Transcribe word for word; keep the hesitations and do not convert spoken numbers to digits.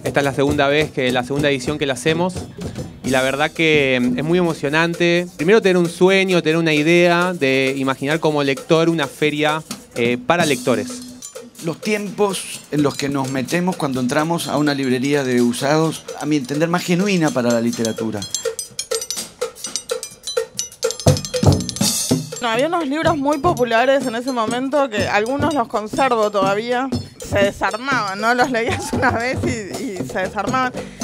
Esta es la segunda vez, que la segunda edición que la hacemos. Y la verdad que es muy emocionante. Primero tener un sueño, tener una idea de imaginar como lector una feria eh, para lectores. Los tiempos en los que nos metemos cuando entramos a una librería de usados, a mi entender, más genuina para la literatura. No, había unos libros muy populares en ese momento que algunos los conservo todavía. Se desarmaban, ¿no? Los leías una vez y, y se desarmaban.